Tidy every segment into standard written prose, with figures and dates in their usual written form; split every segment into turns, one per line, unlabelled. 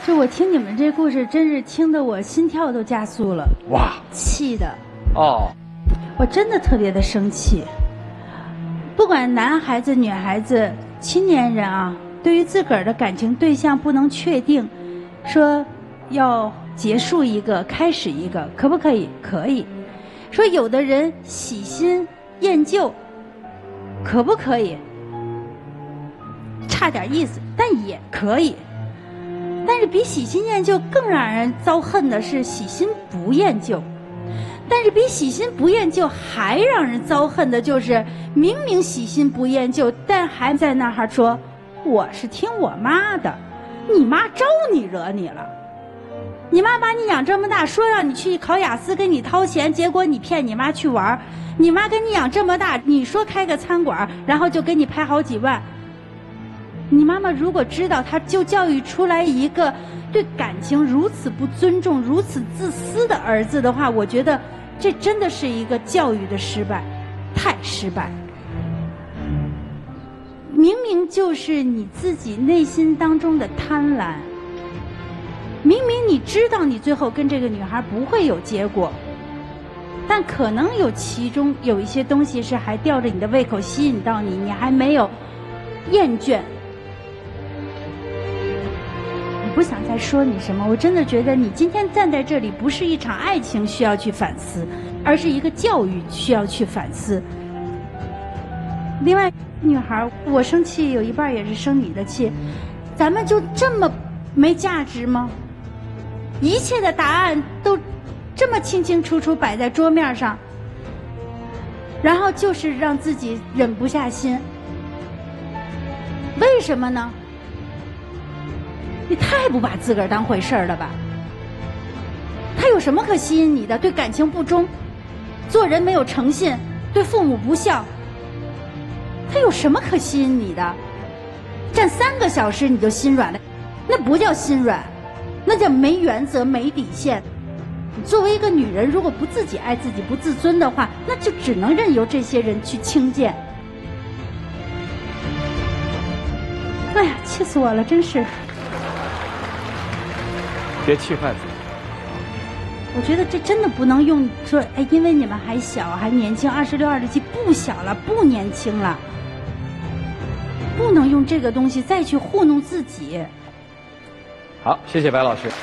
就我听你们这故事，真是听得我心跳都加速了。
哇，
气的，
哦，
我真的特别的生气。不管男孩子、女孩子、青年人啊，对于自个儿的感情对象不能确定，说要结束一个，开始一个，可不可以？可以。说有的人喜新厌旧，可不可以？差点意思，但也可以。但是比喜新厌旧更让人遭恨的是喜新不厌旧。但是比喜新不厌旧还让人遭恨的就是明明喜新不厌旧，但还在那儿说我是听我妈的，你妈招你惹你了。你妈把你养这么大，说让你去考雅思给你掏钱，结果你骗你妈去玩。你妈跟你养这么大，你说开个餐馆，然后就给你拍好几万。你妈妈如果知道她就教育出来一个对感情如此不尊重、如此自私的儿子的话，我觉得这真的是一个教育的失败，太失败。明明就是你自己内心当中的贪婪，明明你知道你最后跟这个女孩不会有结果，但可能有其中有一些东西是还吊着你的胃口吸引到你，你还没有厌倦。我不想再说你什么，我真的觉得你今天站在这里不是一场爱情需要去反思，而是一个教育需要去反思。另外，女孩，我生气有一半也是生你的气，咱们就这么没价值吗？一切的答案都这么清清楚楚摆在桌面上，然后就是让自己忍不下心。为什么呢？你太不把自个儿当回事儿了吧？他有什么可吸引你的？对感情不忠，做人没有诚信，对父母不孝，他有什么可吸引你的？站3个小时你就心软了，那不叫心软，那叫没原则、没底线。你作为一个女人，如果不自己爱自己、不自尊的话，那就只能任由这些人去轻贱。哎呀，气死我了，真是！
别气坏自己。
我觉得这真的不能用说，哎，因为你们还小，还年轻，26、27不小了，不年轻了，不能用这个东西再去糊弄自己。
好，谢谢白老师。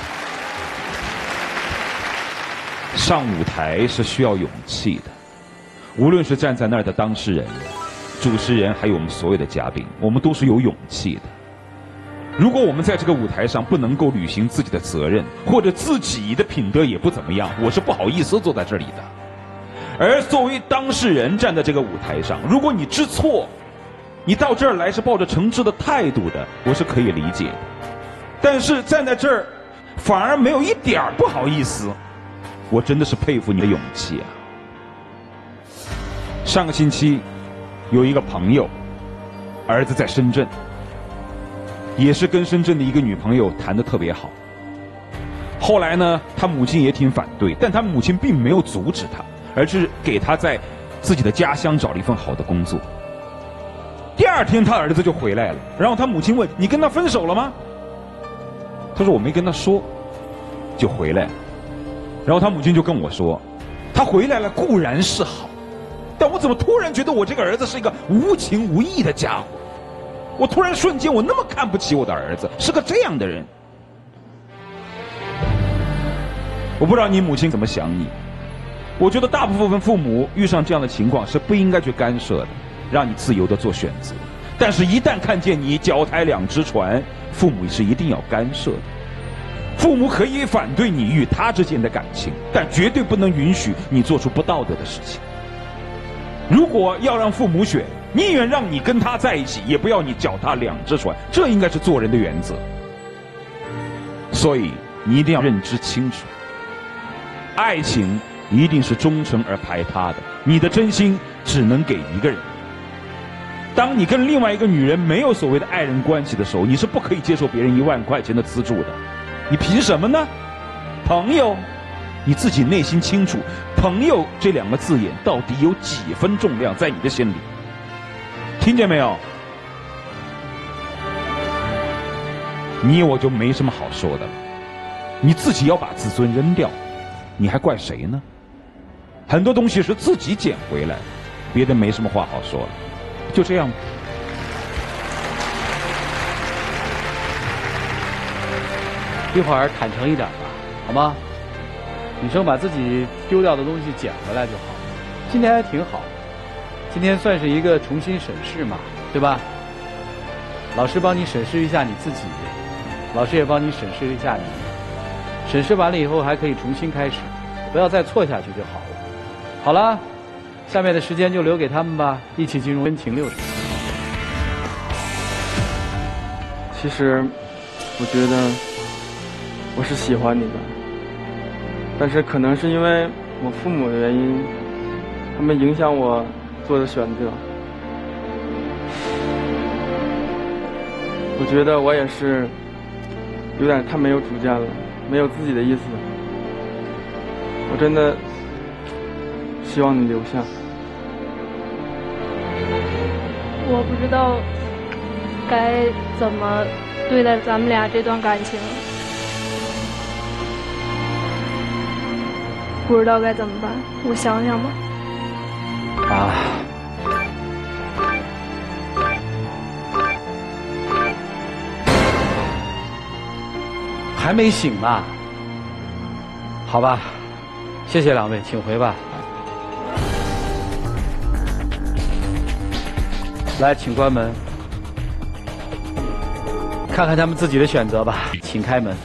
上舞台是需要勇气的，无论是站在那儿的当事人、主持人，还有我们所有的嘉宾，我们都是有勇气的。如果我们在这个舞台上不能够履行自己的责任，或者自己的品德也不怎么样，我是不好意思坐在这里的。而作为当事人站在这个舞台上，如果你知错，你到这儿来是抱着诚挚的态度的，我是可以理解的。但是站在这儿，反而没有一点儿不好意思，我真的是佩服你的勇气啊！上个星期，有一个朋友，儿子在深圳，也是跟深圳的一个女朋友谈得特别好。后来呢，他母亲也挺反对，但他母亲并没有阻止他，而是给他在自己的家乡找了一份好的工作。第2天，他儿子就回来了，然后他母亲问：“你跟他分手了吗？”他说：“我没跟他说。”就回来了。然后他母亲就跟我说：“他回来了固然是好，但我怎么突然觉得我这个儿子是一个无情无义的家伙？我突然瞬间我那么看不起我的儿子，是个这样的人。”我不知道你母亲怎么想你。我觉得大部分父母遇上这样的情况是不应该去干涉的，让你自由的做选择。但是一旦看见你脚踏2只船，父母是一定要干涉的。父母可以反对你与他之间的感情，但绝对不能允许你做出不道德的事情。如果要让父母选，宁愿让你跟他在一起，也不要你脚踏2只船，这应该是做人的原则。所以你一定要认知清楚，爱情一定是忠诚而排他的，你的真心只能给一个人。当你跟另外一个女人没有所谓的爱人关系的时候，你是不可以接受别人1万块钱的资助的。你凭什么呢？朋友，你自己内心清楚，朋友这2个字眼到底有几分重量在你的心里？听见没有？ 你我就没什么好说的了。你自己要把自尊扔掉，你还怪谁呢？很多东西是自己捡回来，别的没什么话好说了。就这样。
一会儿坦诚一点吧，好吗？女生把自己丢掉的东西捡回来就好。今天还挺好，今天算是一个重新审视嘛，对吧？老师帮你审视一下你自己，老师也帮你审视一下你。审视完了以后还可以重新开始，不要再错下去就好了。好了，下面的时间就留给他们吧，一起进入温情60。
其实，我觉得我是喜欢你的，但是可能是因为我父母的原因，他们影响我做的选择。我觉得我也是有点太没有主见了，没有自己的意思。我真的希望你留下。
我不知道该怎么对待咱们俩这段感情，不知道该怎么办，我想想吧。
还没醒呢。好吧，谢谢两位，请回吧。来，请关门，看看他们自己的选择吧，请开门。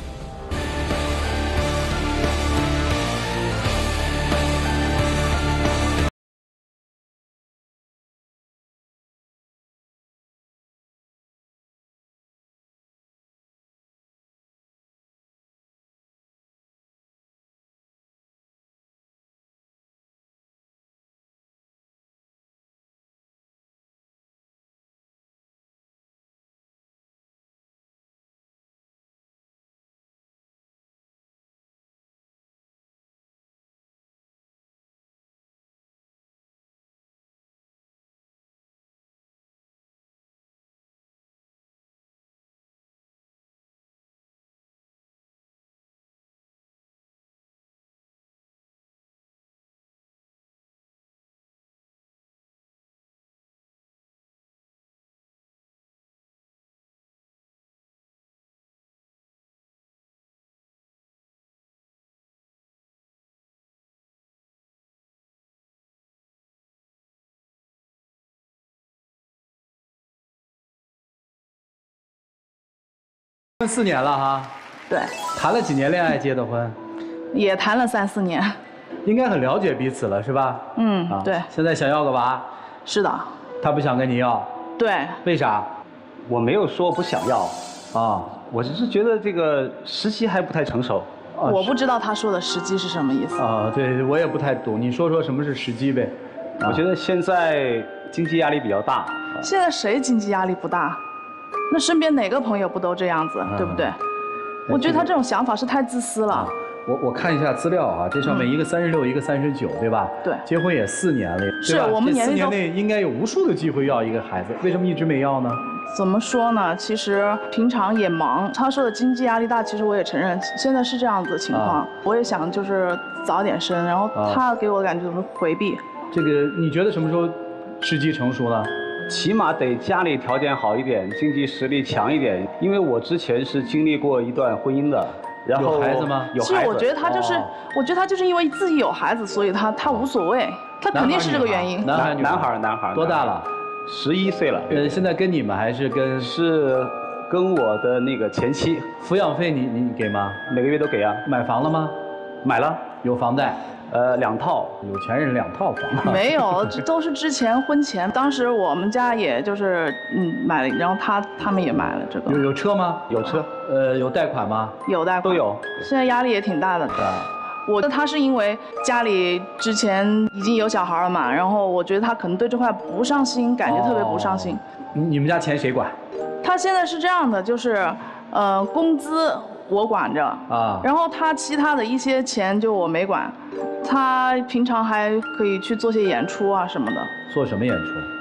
婚4年了哈，
对，
谈了几年恋爱结的婚，
也谈了3、4年。
应该很了解彼此了是吧？
对。
现在想要个娃，
是的。
他不想跟你要，
对。
为啥？
我没有说不想要，我只是觉得这个时机还不太成熟。
我不知道他说的时机是什么意思。
对，我也不太懂，你说说什么是时机呗？
我觉得现在经济压力比较大。
现在谁经济压力不大？那身边哪个朋友不都这样子，对不对？我觉得他这种想法是太自私了。
我看一下资料啊，这上面一个36，一个39，对吧？
对。
结婚也4年了，
是我们年龄
4年内应该有无数的机会要一个孩子，为什么一直没要呢？
怎么说呢？其实平常也忙。他说的经济压力大，其实我也承认，现在是这样子的情况。我也想就是早点生，然后他给我的感觉就是回避。
这个你觉得什么时候时机成熟呢？
起码得家里条件好一点，经济实力强一点。因为我之前是经历过一段婚姻的，然后
有孩子吗？
有孩子。
其实我觉得他就是，我觉得他就是因为自己有孩子，所以他无所谓，他肯定是这个原因。
男孩，
多大了
？11岁了。
现在跟你们还是跟？
是跟我的那个前妻。
抚养费你给吗？
每个月都给啊。
买房了吗？
买了。
有房贷
？2套，
有钱人2套房。
没有，这都是之前婚前。当时我们家也就是买了，然后他们也买了这个。
有车吗？
有车。
有贷款吗？
有贷款。
都有。
现在压力也挺大的。我觉得他是因为家里之前已经有小孩了嘛，然后我觉得他可能对这块不上心，感觉特别不上心。
你们家钱谁管？
他现在是这样的，就是工资我管着啊，然后他其他的一些钱就我没管，他平常还可以去做些演出啊什么的。
做什么演出？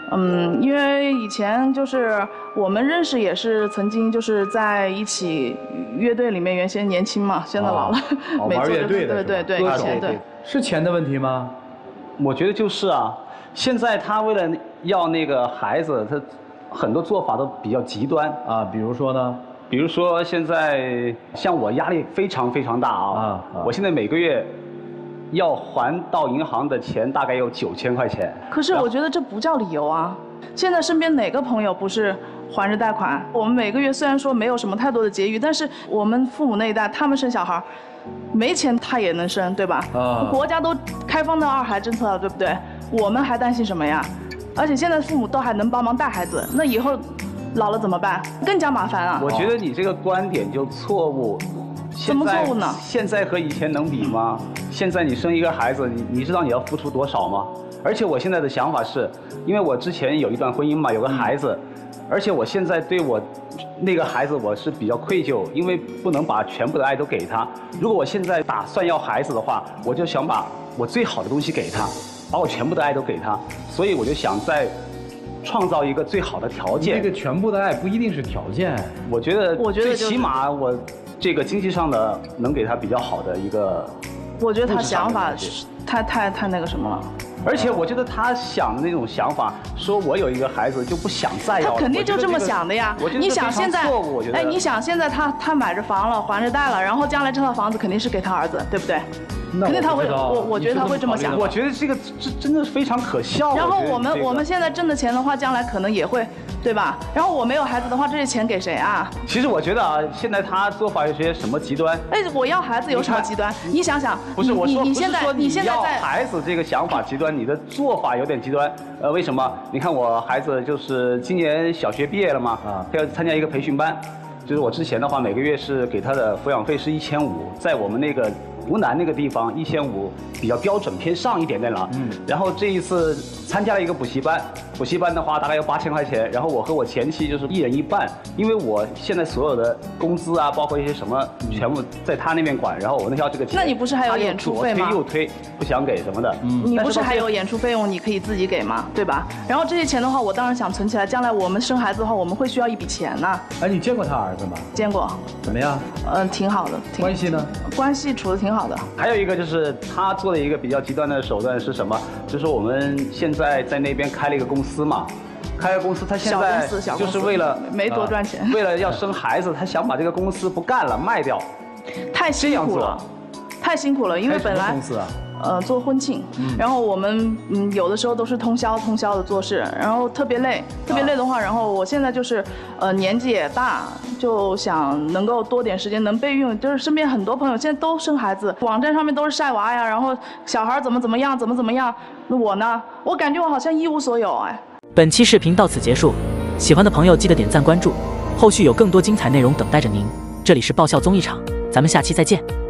因为以前就是我们认识也是曾经就是在一起乐队里面，原先年轻嘛，现在老了，
玩乐队的，
对，以前对。
是钱的问题吗？
我觉得就是啊，现在他为了要那个孩子，他很多做法都比较极端
啊，比如说呢？
比如说现在像我压力非常非常大啊，我现在每个月要还到银行的钱大概有9000块钱。
可是我觉得这不叫理由啊！现在身边哪个朋友不是还着贷款？我们每个月虽然说没有什么太多的结余，但是我们父母那一代，他们生小孩，没钱他也能生，对吧？国家都开放到2孩政策了，对不对？我们还担心什么呀？而且现在父母都还能帮忙带孩子，那以后老了怎么办？更加麻烦啊！
我觉得你这个观点就错误。
怎么错误呢？
现在和以前能比吗？现在你生一个孩子，你知道你要付出多少吗？而且我现在的想法是，因为我之前有一段婚姻嘛，有个孩子，而且我现在对我那个孩子我是比较愧疚，因为不能把全部的爱都给他。如果我现在打算要孩子的话，我就想把我最好的东西给他，把我全部的爱都给他，所以我就想再创造一个最好的条件。
这个全部的爱不一定是条件，
我觉得最起码我这个经济上的能给他比较好的一个。
我觉得他想法太那个什么了。
而且我觉得他想的那种想法，说我有一个孩子就不想再要了。
他肯定就这么想的呀。
你想现在，哎，
你想现在他买着房了，还着贷了，然后将来这套房子肯定是给他儿子，对不对？肯定他会，我觉得他会这么想。
我觉得这真的是非常可笑。
然后我们现在挣的钱的话，将来可能也会，对吧？然后我没有孩子的话，这些钱给谁啊？
其实我觉得啊，现在他做法有些什么极端？
哎，我要孩子有什么极端？你想想，
不是我说，
你现在
要孩子这个想法极端，你的做法有点极端。为什么？你看我孩子就是今年小学毕业了嘛，他要参加一个培训班，就是我之前的话每个月是给他的抚养费是1500，在我们那个湖南那个地方1500比较标准偏上一点点了。然后这一次参加了一个补习班，补习班的话大概要8000块钱，然后我和我前妻就是1人1半，因为我现在所有的工资啊，包括一些什么，全部在他那边管，然后我那要这个钱。
那你不是还有演出费吗？
左推右推，不想给什么的。
你不是还有演出费用，你可以自己给吗？对吧？然后这些钱的话，我当然想存起来，将来我们生孩子的话，我们会需要一笔钱呢。
哎，你见过他儿子吗？
见过。
怎么样？
挺好的。
关系呢？
关系处得挺好的。
还有一个就是他做的一个比较极端的手段是什么？就是我们现在在那边开了一个公司嘛，开了公司，他现在就是为了
没多赚钱，
为了要生孩子，他想把这个公司不干了卖掉，
太辛苦了，太辛苦了，因为本来
公司啊。
做婚庆，然后我们有的时候都是通宵的做事，然后特别累的话，然后我现在就是年纪也大，就想能够多点时间能备孕，就是身边很多朋友现在都生孩子，网站上面都是晒娃呀，然后小孩怎么样，那我呢，我感觉我好像一无所有哎。
本期视频到此结束，喜欢的朋友记得点赞关注，后续有更多精彩内容等待着您。这里是爆笑综艺场，咱们下期再见。